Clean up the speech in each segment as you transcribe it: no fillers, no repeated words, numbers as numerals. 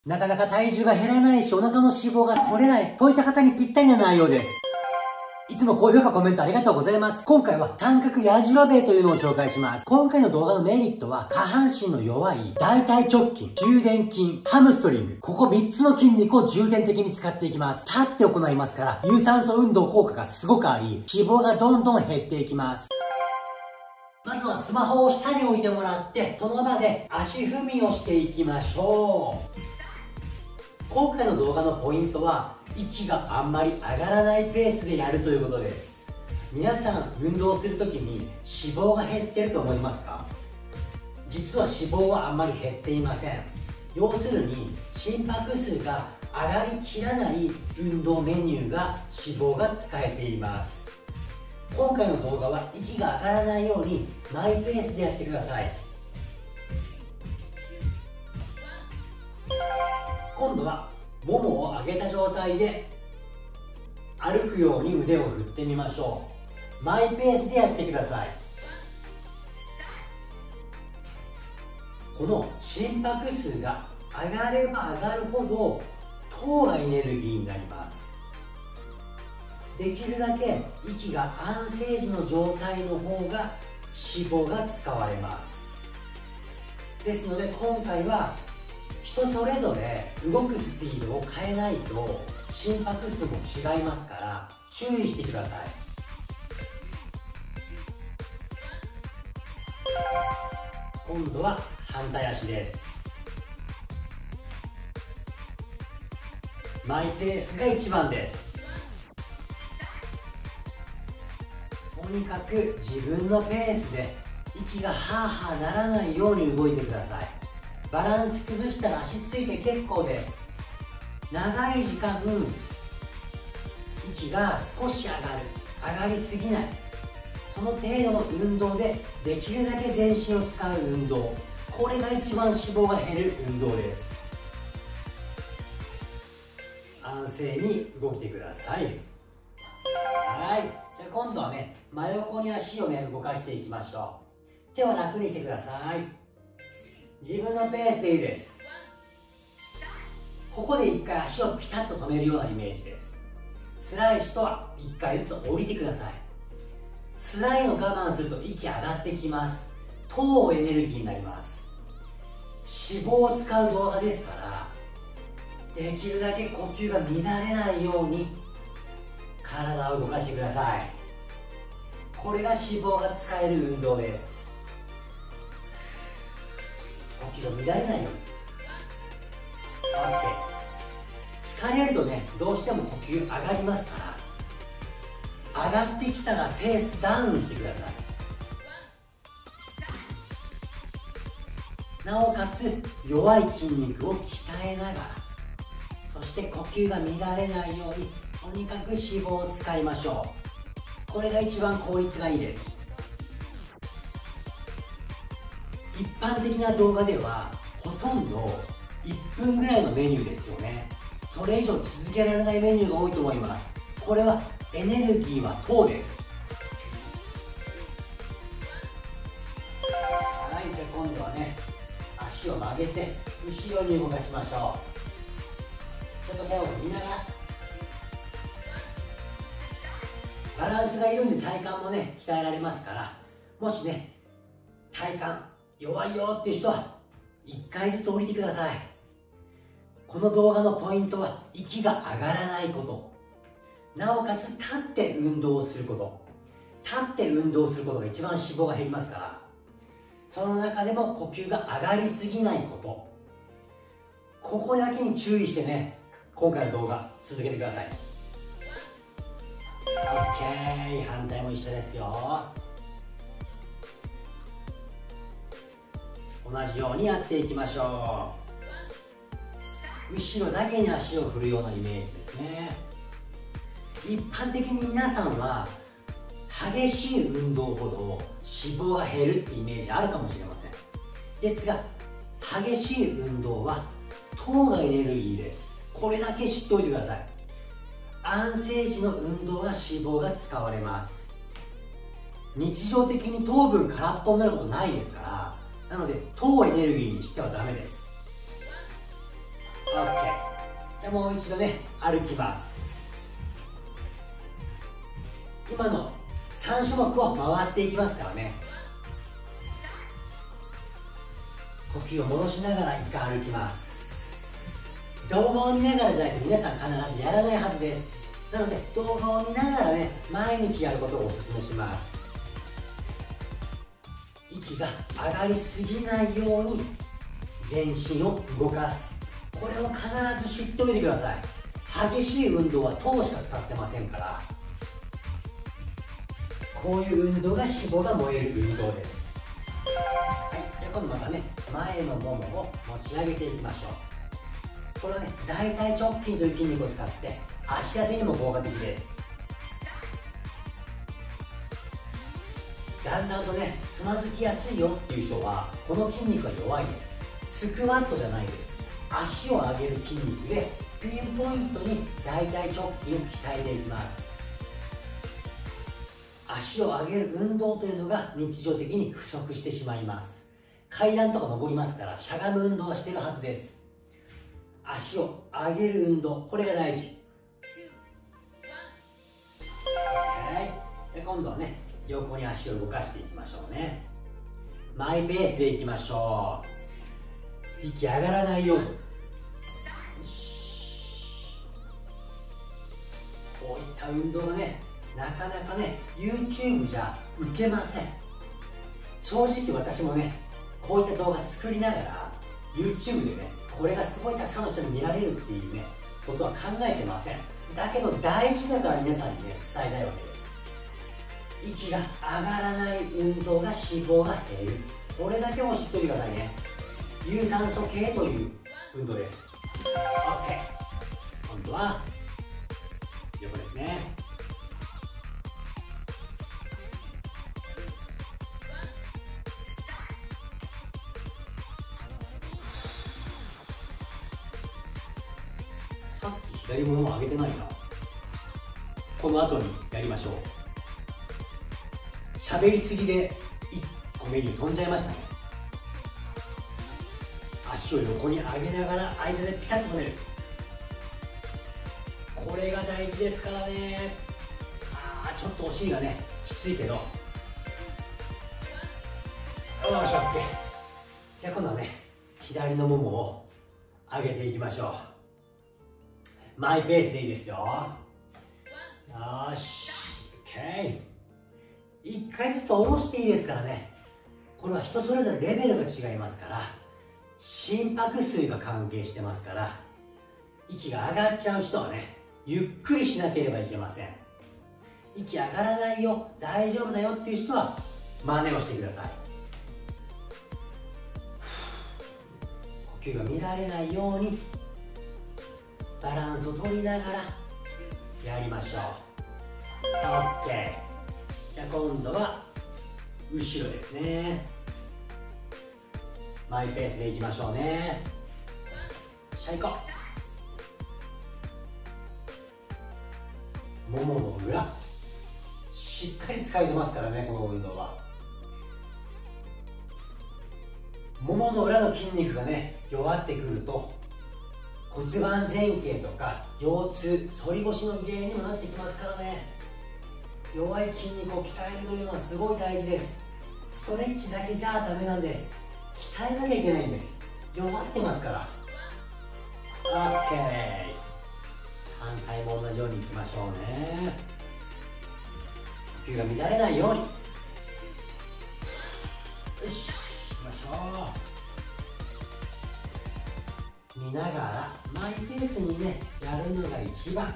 なかなか体重が減らないし、お腹の脂肪が取れない、そういった方にぴったりな内容です。いつも高評価、コメントありがとうございます。今回は単角矢印ベというのを紹介します。今回の動画のメリットは、下半身の弱い大腿直筋、中殿筋、ハムストリング、ここ3つの筋肉を重点的に使っていきます。立って行いますから、有酸素運動効果がすごくあり、脂肪がどんどん減っていきます。まずはスマホを下に置いてもらって、その場で足踏みをしていきましょう。今回の動画のポイントは、息があんまり上がらないペースでやるということです。皆さん運動するときに脂肪が減ってると思いますか？実は脂肪はあんまり減っていません。要するに心拍数が上がりきらない運動メニューが脂肪が使えています。今回の動画は息が上がらないようにマイペースでやってください。今度はももを上げた状態で歩くように腕を振ってみましょう。マイペースでやってください。この心拍数が上がれば上がるほど糖がエネルギーになります。できるだけ息が安静時の状態の方が脂肪が使われます。ですので今回は人それぞれ動くスピードを変えないと心拍数も違いますから注意してください。今度は反対足です。マイペースが一番です。とにかく自分のペースで息がハーハーならないように動いてください。バランス崩したら足ついて結構です。長い時間息が少し上がりすぎない、その程度の運動でできるだけ全身を使う運動、これが一番脂肪が減る運動です。安静に動いてください。はい、じゃあ今度はね、真横に足をね動かしていきましょう。手は楽にしてください。自分のペースでいいです。ここで一回足をピタッと止めるようなイメージです。辛い人は一回ずつ降りてください。辛いの我慢すると息上がってきます。糖エネルギーになります。脂肪を使う動画ですから、できるだけ呼吸が乱れないように体を動かしてください。これが脂肪が使える運動です。呼吸が乱れないように。 OK。 疲れるとね、どうしても呼吸上がりますから、上がってきたらペースダウンしてください。なおかつ弱い筋肉を鍛えながら、そして呼吸が乱れないようにとにかく脂肪を使いましょう。これが一番効率がいいです。一般的な動画ではほとんど1分ぐらいのメニューですよね。それ以上続けられないメニューが多いと思います。これはエネルギーは糖です。はい、じゃあ今度はね、足を曲げて後ろに動かしましょう。ちょっと手を振りながら、バランスがいるんで体幹もね鍛えられますから、もしね体幹弱いよっていう人は1回ずつ降りてください。この動画のポイントは息が上がらないこと、なおかつ立って運動をすること。立って運動することが一番脂肪が減りますから、その中でも呼吸が上がりすぎないこと、ここだけに注意してね、今回の動画続けてください。 OK、 反対も一緒ですよ。同じようにやっていきましょう。後ろだけに足を振るようなイメージですね。一般的に皆さんは激しい運動ほど脂肪が減るってイメージあるかもしれません。ですが激しい運動は糖がエネルギーです。これだけ知っておいてください。安静時の運動が脂肪が使われます。日常的に糖分空っぽになることないですから、なので糖をエネルギーにしてはダメです。 OK、 もう一度ね歩きます。今の3種目を回っていきますからね。呼吸を戻しながら1回歩きます。動画を見ながらじゃないと皆さん必ずやらないはずです。なので動画を見ながらね毎日やることをお勧めします。息が上がりすぎないように全身を動かす。これを必ず知っておいてください。激しい運動は糖しか使ってませんから。こういう運動が脂肪が燃える運動です。はい、じゃあ今度またね前のももを持ち上げていきましょう。これはね大腿直筋という筋肉を使って足痩せにも効果的です。だんだんとねつまずきやすいよっていう人はこの筋肉が弱いです。スクワットじゃないです。足を上げる筋肉でピンポイントに大腿直筋を鍛えていきます。足を上げる運動というのが日常的に不足してしまいます。階段とか登りますからしゃがむ運動はしてるはずです。足を上げる運動、これが大事。で今度はね横に足を動かしていきましょうね。マイペースでいきましょう。息上がらないように。こういった運動がねなかなかね YouTube じゃ受けません。正直私もねこういった動画作りながら YouTube でねこれがすごいたくさんの人に見られるっていうねことは考えてません。だけど大事だから皆さんにね伝えたいわけです。息が上がらない運動が脂肪が減る。これだけも知っておいてくださいね。有酸素系という運動です。 OK。 今度は横ですね。さっき左もも上げてないな。この後にやりましょう。喋りすぎで1個メニュー飛んじゃいましたね。足を横に上げながら間でピタッと止める。これが大事ですからね。ちょっとお尻がねきついけど、よし OK。 じゃあ今度はね左のももを上げていきましょう。マイペースでいいですよ。よし OK。 1回ずつ下ろしていいですからね。これは人それぞれレベルが違いますから、心拍数が関係してますから、息が上がっちゃう人はねゆっくりしなければいけません。息上がらないよ大丈夫だよっていう人は真似をしてください。呼吸が乱れないようにバランスを取りながらやりましょう。 OK。 じゃあ今度は後ろですね。マイペースでいきましょうね。しゃいこももの裏しっかり使えてますからね。この運動はももの裏の筋肉がね弱ってくると骨盤前傾とか腰痛、反り腰の原因にもなってきますからね。弱い筋肉を鍛えるというのはすごい大事です。ストレッチだけじゃダメなんです。鍛えなきゃいけないんです。弱ってますから。 OK。 反対も同じようにいきましょうね。呼吸が乱れないように。よし行きましょう。見ながらマイペースにねやるのが一番。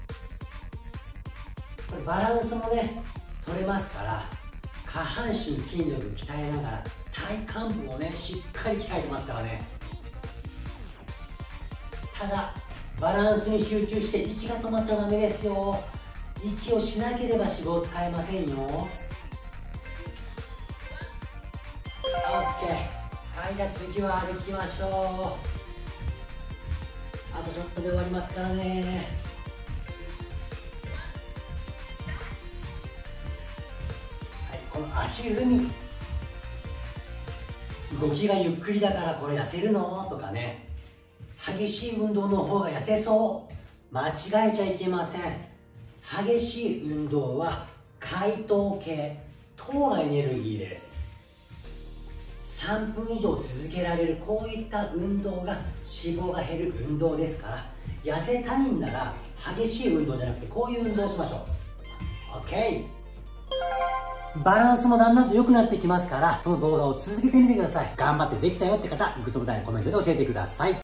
これバランスもね取れますから、下半身筋力鍛えながら体幹部をねしっかり鍛えてますからね。ただバランスに集中して息が止まっちゃダメですよ。息をしなければ脂肪を使えませんよ。 OK。 はい、じゃあ次は歩きましょう。あとちょっとで終わりますからね。はい、この足踏み、動きがゆっくりだからこれ痩せるのとかね、 激しい運動の方が痩せそう。間違えちゃいけません。激しい運動は解糖系、糖がエネルギーです。3分以上続けられるこういった運動が脂肪が減る運動ですから、痩せたいんなら激しい運動じゃなくてこういう運動をしましょう。 OK。 バランスもだんだんと良くなってきますから、この動画を続けてみてください。頑張ってできたよって方、グッドボタンやコメントで教えてください。